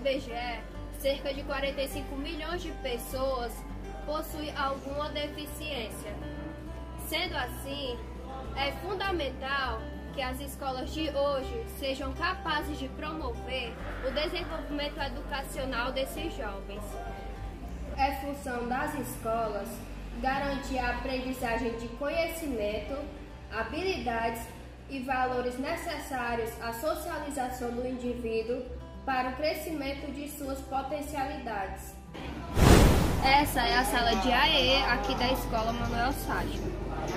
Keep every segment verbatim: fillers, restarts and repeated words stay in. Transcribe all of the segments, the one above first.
B G E, cerca de quarenta e cinco milhões de pessoas possuem alguma deficiência. Sendo assim, é fundamental que as escolas de hoje sejam capazes de promover o desenvolvimento educacional desses jovens. É função das escolas garantir a aprendizagem de conhecimento, habilidades e valores necessários à socialização do indivíduo para o crescimento de suas potencialidades. Essa é a sala de A E aqui da Escola Manuel Sátiro.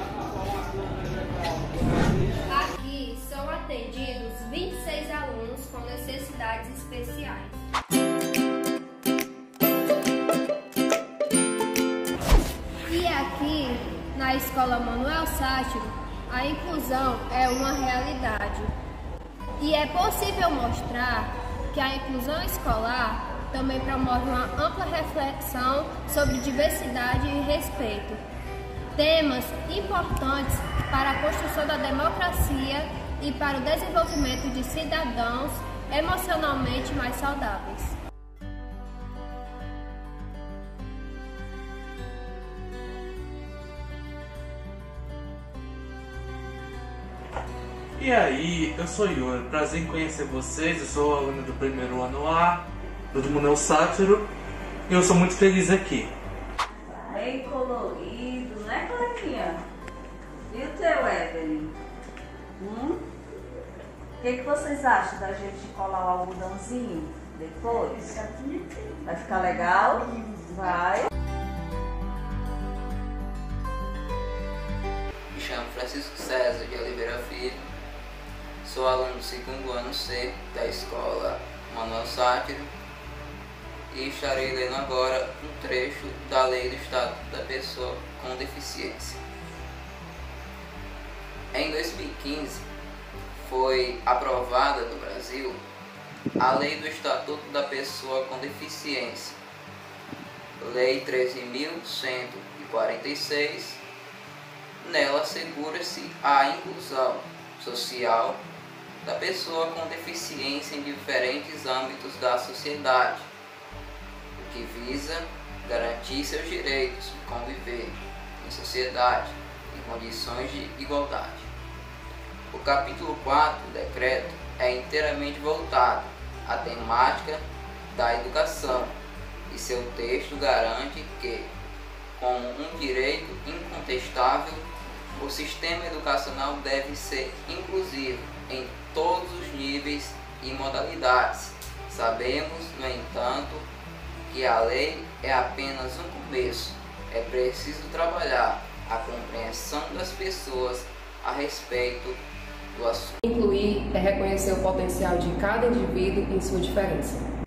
Aqui são atendidos vinte e seis alunos com necessidades especiais. E aqui, na Escola Manuel Sátiro, a inclusão é uma realidade. E é possível mostrar que a inclusão escolar também promove uma ampla reflexão sobre diversidade e respeito. Temas importantes para a construção da democracia e para o desenvolvimento de cidadãos emocionalmente mais saudáveis. E aí, eu sou Yuri, prazer em conhecer vocês, eu sou aluno do primeiro ano A, do Manuel Sátiro, e eu sou muito feliz aqui. Bem colorido, né, coleguinha? E o teu, Evelyn? Hum? O que, que vocês acham da gente colar o algodãozinho depois? Vai ficar legal? Vai. Me chamo Francisco César de Oliveira Filho, sou aluno do segundo ano C da Escola Manuel Sátiro e estarei lendo agora um trecho da Lei do Estatuto da Pessoa com Deficiência. Em dois mil e quinze foi aprovada no Brasil a Lei do Estatuto da Pessoa com Deficiência, Lei treze mil cento e quarenta e seis. Nela assegura-se a inclusão social da pessoa com deficiência em diferentes âmbitos da sociedade, o que visa garantir seus direitos de conviver em sociedade em condições de igualdade. O capítulo quatro do decreto é inteiramente voltado à temática da educação e seu texto garante que, como um direito incontestável, o sistema educacional deve ser inclusivo em todos os níveis e modalidades. Sabemos, no entanto, que a lei é apenas um começo. É preciso trabalhar a compreensão das pessoas a respeito do assunto. Incluir é reconhecer o potencial de cada indivíduo em sua diferença.